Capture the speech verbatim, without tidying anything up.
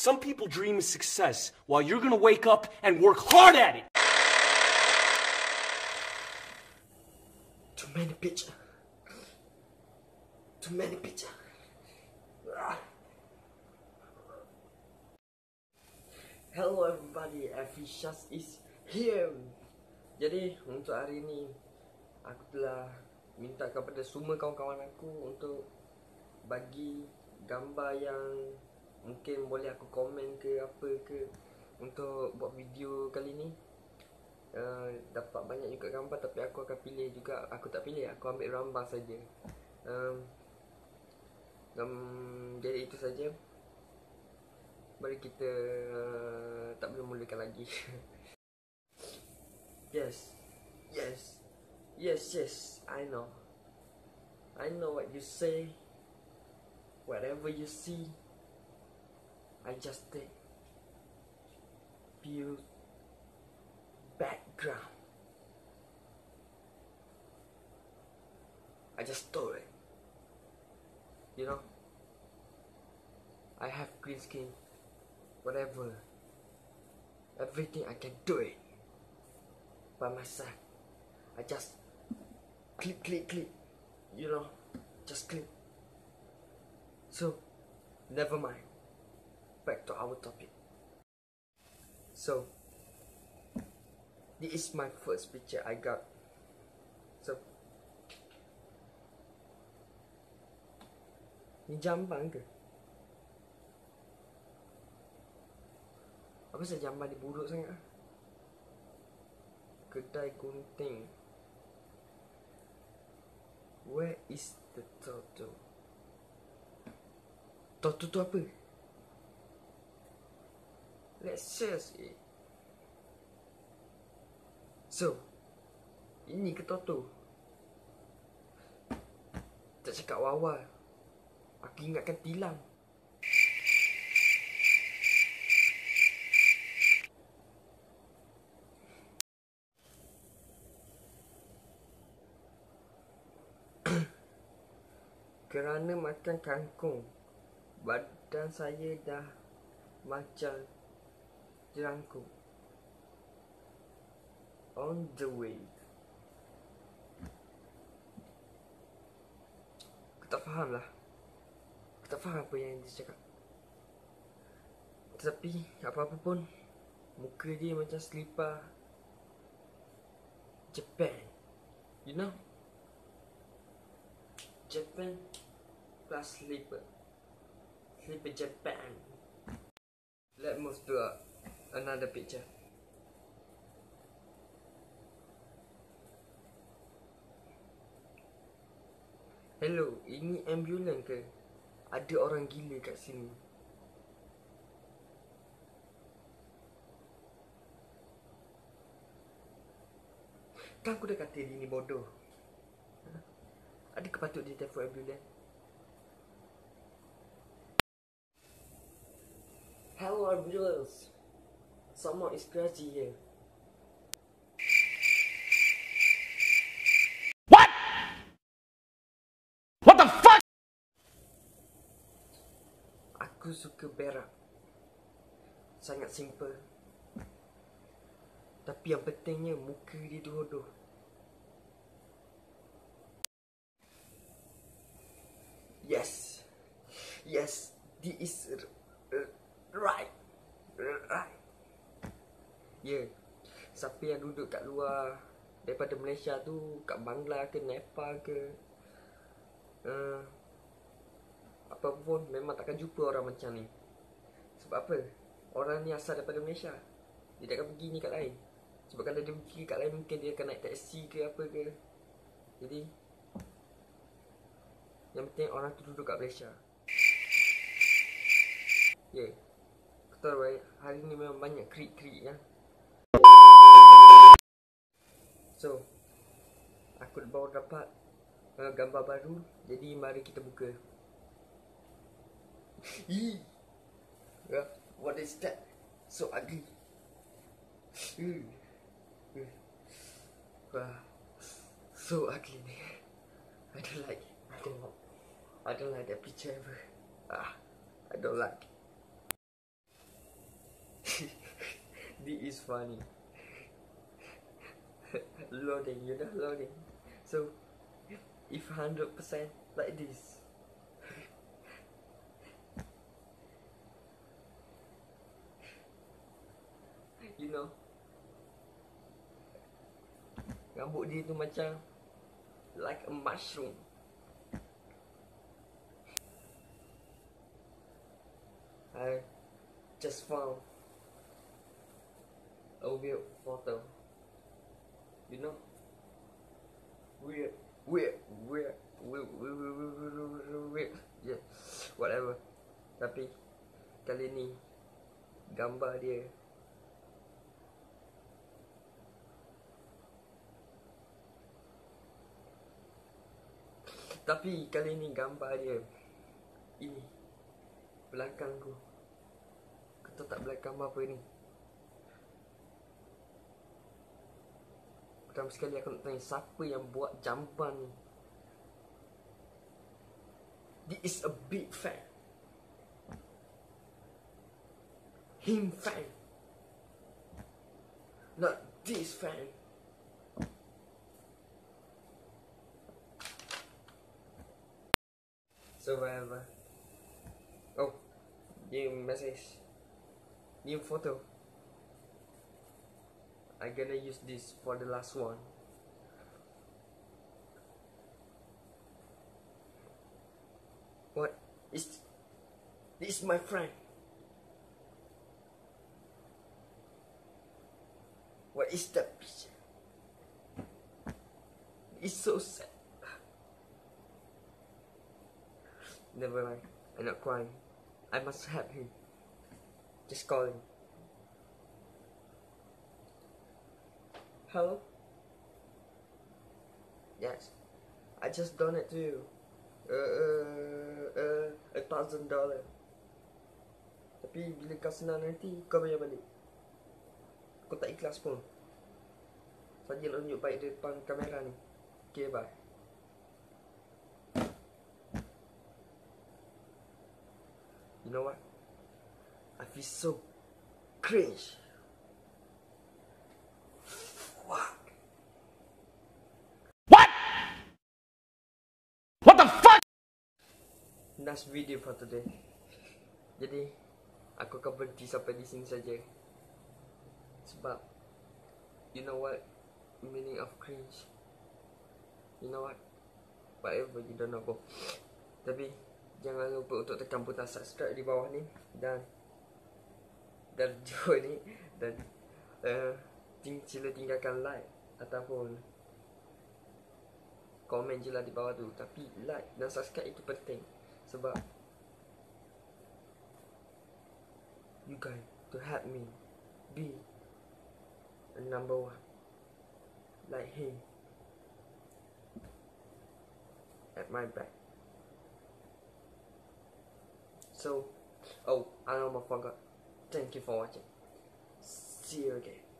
Some people dream of success while you're gonna wake up and work hard at it. Too many pictures. Too many pictures. Hello everybody, Afishas is here. Jadi untuk hari ni aku telah minta kepada semua kawan-kawan aku untuk bagi gambar yang mungkin boleh aku komen ke apa ke untuk buat video kali ni. Uh, dapat banyak juga gambar tapi aku akan pilih juga. Aku tak pilih, aku ambil rambang saja. Um, um, jadi itu saja. Mari kita uh, tak boleh mulakan lagi. Yes, yes, yes, yes. I know, I know what you say. Whatever you see, I just take view background. I just stole it. You know, I have green skin. Whatever, everything I can do it by myself. I just click, click, click. You know, just click. So, never mind. Back to our topic. So, this is my first picture I got. So, ni jamban ke? Apa pasal jamban dia buruk sangat lah? Kedai gunting. Where is the Toto? Toto tu apa? Let's search it. So, ini ke Toto? Tak cakap awal-awal, aku ingatkan tilam. Kerana makan kangkung, badan saya dah macam jerangkung. On the way. Aku tak faham lah. Aku tak faham apa yang dia cakap. Tetapi apa-apa pun, muka dia macam selipar Japan. You know, Japan plus slipper. Slipper Japan. Let's move to uh, another picture. Hello, ini ambulans ke? Ada orang gila kat sini. Kan aku dah kata dia ni bodoh. Adakah patut dia telefon ambulans? Hello ambulance. Someone is crazy here. What? What the fuck? Aku suka berak. Sangat simple. Tapi yang pentingnya muka dia tu bodoh. Yes. Yes, this is uh, right. Right. Ya. Yeah. Siapa yang duduk kat luar daripada Malaysia tu, kat Bangla ke Nepal ke, uh, apa pun, memang takkan jumpa orang macam ni. Sebab apa? Orang ni asal daripada Malaysia. Dia takkan pergi ni kat lain. Sebab kalau dia pergi kat lain, mungkin dia akan naik taksi ke apa ke. Jadi yang penting orang tu duduk kat Malaysia. Ya, yeah. Aku tahu right, hari ni memang banyak krik-krik ya. So, aku baru dapat uh, gambar baru. Jadi mari kita buka. Ih, yeah. What is that? So ugly. Uh. Uh. Wah, so ugly ni. I don't like it. I don't like. I don't like that picture ever. Ah, I don't like it. This is funny. Loading, you know, loading. So, if one hundred percent like this, you know, rambut dia tu macam like a mushroom. I just found a weird photo. You know, weird, weird, weird, weird, weird, weird, weird, weird, weird. Yeah, whatever. Tapi kali ni gambar dia Tapi kali ni gambar dia ini belakangku. Kau tahu tak belakang apa ni? Pertama sekali aku nak tanya, siapa yang buat jamban ni? This is a big fan. Him fan. Not this fan. So whatever. Oh, new message, new photo. I'm gonna use this for the last one. What is this? Is my friend? What is that picture? It's so sad. Never mind, I'm not crying. I must help him. Just call him. Hello? Yes, I just donate to you uh, uh, uh, a thousand dollar. Tapi bila kau senang nanti, kau bayar balik. Kau tak ikhlas pun. Saja nak tunjuk baik depan kamera ni. Okay, bye. You know what? I feel so cringe. Fuck. What? What the fuck? Last video for today. Jadi, aku akan berhenti sampai di sini saja. Sebab, you know what? Meaning of cringe. You know what? Whatever, you don't know. Tapi, jangan lupa untuk tekan butang subscribe di bawah ni. Dan Dan video ni. Dan uh, sila tinggalkan like ataupun komen je lah di bawah tu. Tapi like dan subscribe itu penting. Sebab you guys to help me be a number one like him at my back. So, oh, I almost forgot. Thank you for watching. See you again.